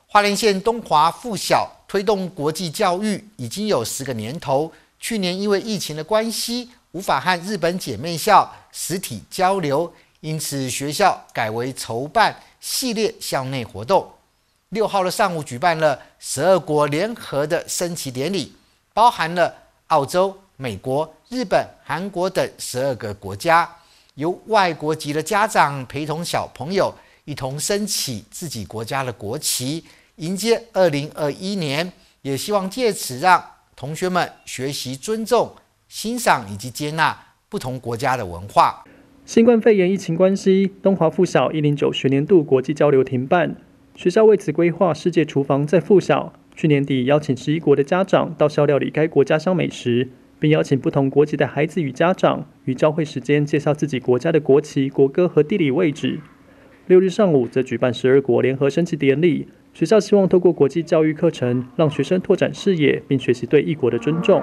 花莲县东华附小推动国际教育已经有10个年头，去年因为疫情的关系，无法和日本姐妹校实体交流，因此学校改为筹办系列校内活动。6号的上午举办了12国联合的升旗典礼，包含了澳洲、美国、日本、韩国等12个国家，由外国籍的家长陪同小朋友一同升起自己国家的国旗，迎接2021年，也希望借此让同学们学习尊重、欣赏以及接纳不同国家的文化。 新冠肺炎疫情关系，东华附小109学年度国际交流停办，学校为此规划世界厨房在附小，去年底邀请11国的家长到校料理该国家乡美食，并邀请不同国籍的孩子与家长于交会时间介绍自己国家的国旗、国歌和地理位置。6日上午则举办12国联合升旗典礼，学校希望透过国际教育课程，让学生拓展视野，并学习对异国的尊重。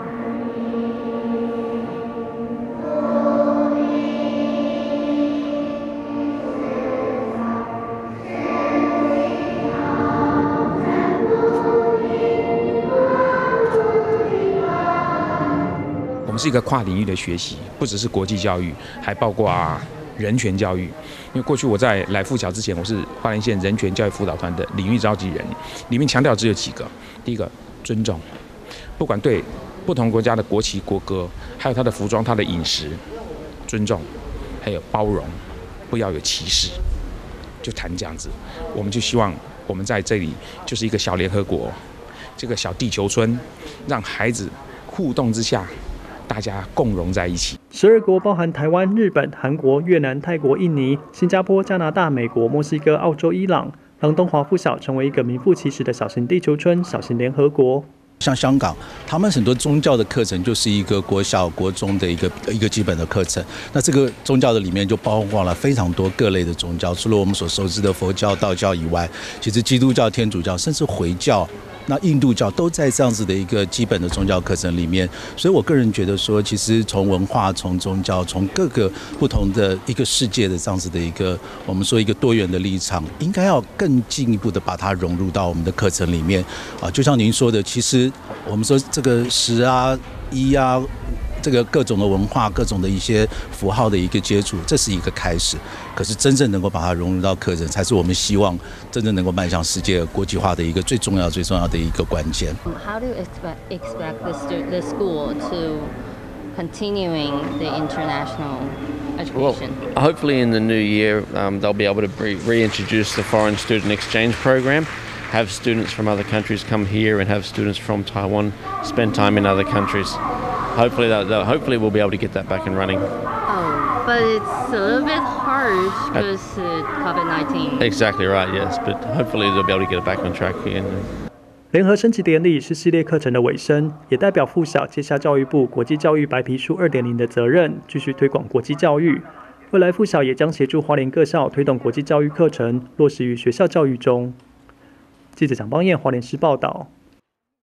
我们是一个跨领域的学习，不只是国际教育，还包括人权教育。因为过去我在来附小之前，我是花莲县人权教育辅导团的领域召集人，里面强调只有几个：第一个，尊重，不管对不同国家的国旗、国歌，还有他的服装、他的饮食，尊重，还有包容，不要有歧视，就谈这样子。我们就希望我们在这里就是一个小联合国，这个小地球村，让孩子互动之下，大家共融在一起。 12国包含台湾、日本、韩国、越南、泰国、印尼、新加坡、加拿大、美国、墨西哥、澳洲、伊朗，让东华附小成为一个名副其实的小型地球村、小型联合国。 像香港，他们很多宗教的课程就是一个国小、国中的一个基本的课程。那这个宗教的里面就包括了非常多各类的宗教，除了我们所熟知的佛教、道教以外，其实基督教、天主教，甚至回教。那印度教都在这样子的一个基本的宗教课程里面，所以我个人觉得说，其实从文化、从宗教、从各个不同的一个世界的这样子的一个，我们说一个多元的立场，应该要更进一步的把它融入到我们的课程里面啊。就像您说的，其实我们说这个10啊、1啊。这个各种的文化、各种的一些符号的一个接触，这是一个开始。可是真正能够把它融入到课程，才是我们希望真正能够迈向世界国际化的一个最重要的一个关键。 How do you expect the school to continuing the international education? Well, hopefully in the new year, they'll be able to reintroduce the foreign student exchange program. Have students from other countries come here and have students from Taiwan spend time in other countries. Hopefully we'll be able to get that back and running. Oh, but it's a little bit hard because COVID-19. Exactly right, yes. But hopefully they'll be able to get it back on track again. 联合升旗典礼是系列课程的尾声，也代表附小接下教育部国际教育白皮书2.0的责任，继续推广国际教育。未来附小也将协助花莲各校推动国际教育课程，落实于学校教育中。记者蒋邦彦花莲市报道。